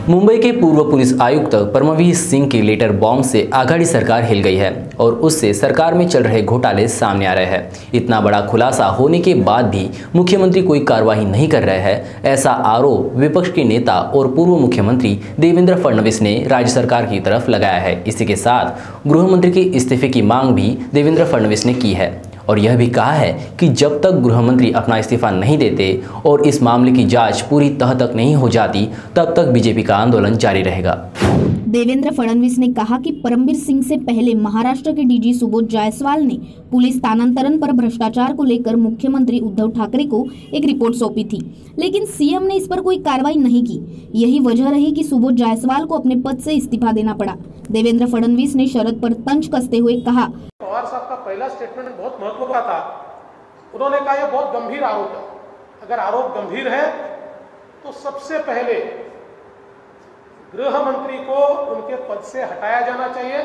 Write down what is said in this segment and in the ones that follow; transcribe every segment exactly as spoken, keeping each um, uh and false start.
मुंबई के पूर्व पुलिस आयुक्त परमवीर सिंह के लेटर बॉम्ब से आघाड़ी सरकार हिल गई है और उससे सरकार में चल रहे घोटाले सामने आ रहे हैं। इतना बड़ा खुलासा होने के बाद भी मुख्यमंत्री कोई कार्रवाई नहीं कर रहे हैं, ऐसा आरोप विपक्ष के नेता और पूर्व मुख्यमंत्री देवेंद्र फडणवीस ने राज्य सरकार की तरफ लगाया है। इसी के साथ गृह मंत्री के इस्तीफे की मांग भी देवेंद्र फडणवीस ने की है और यह भी कहा है कि जब तक गृह मंत्री अपना इस्तीफा नहीं देते और इस मामले की जांच पूरी तह तक नहीं हो जाती, तब तक बीजेपी का आंदोलन जारी रहेगा। देवेंद्र फडणवीस ने कहा कि परमवीर सिंह से पहले महाराष्ट्र के डीजी सुबोध जायसवाल ने पुलिस स्थानांतरण पर भ्रष्टाचार को लेकर मुख्यमंत्री उद्धव ठाकरे को एक रिपोर्ट सौंपी थी, लेकिन सीएम ने इस पर कोई कार्रवाई नहीं की। यही वजह रही कि सुबोध जायसवाल को अपने पद से इस्तीफा देना पड़ा। देवेंद्र फडणवीस ने शरद पर तंज कसते हुए कहा, पवार साहब का पहला स्टेटमेंट बहुत महत्व का था। उन्होंने कहा यह बहुत गंभीर आरोप है। अगर आरोप गंभीर है तो सबसे पहले गृह मंत्री को उनके पद से हटाया जाना चाहिए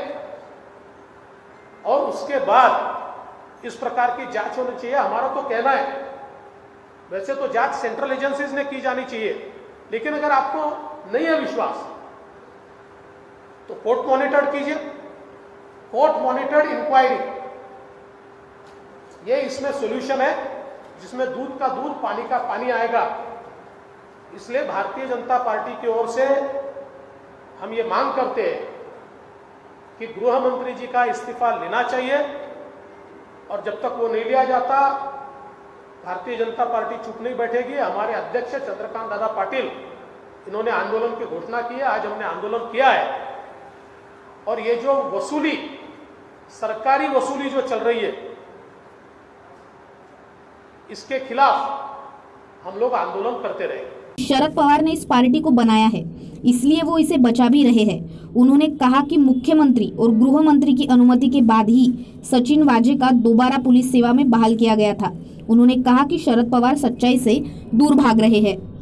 और उसके बाद इस प्रकार की जांच होनी चाहिए। हमारा तो कहना है, वैसे तो जांच सेंट्रल एजेंसीज ने की जानी चाहिए, लेकिन अगर आपको नहीं है विश्वास तो कोर्ट मॉनिटर्ड कीजिए। कोर्ट मॉनिटर्ड इंक्वायरी, ये इसमें सॉल्यूशन है जिसमें दूध का दूध पानी का पानी आएगा। इसलिए भारतीय जनता पार्टी की ओर से हम ये मांग करते हैं कि गृह मंत्री जी का इस्तीफा लेना चाहिए और जब तक वो नहीं लिया जाता भारतीय जनता पार्टी चुप नहीं बैठेगी। हमारे अध्यक्ष चंद्रकांत दादा पाटिल, इन्होंने आंदोलन की घोषणा की है, आज हमने आंदोलन किया है और ये जो वसूली, सरकारी वसूली जो चल रही है, इसके खिलाफ हम लोग आंदोलन करते रहेंगे। शरद पवार ने इस पार्टी को बनाया है, इसलिए वो इसे बचा भी रहे हैं। उन्होंने कहा कि मुख्यमंत्री और गृह मंत्री की अनुमति के बाद ही सचिन वाजे का दोबारा पुलिस सेवा में बहाल किया गया था। उन्होंने कहा कि शरद पवार सच्चाई से दूर भाग रहे हैं।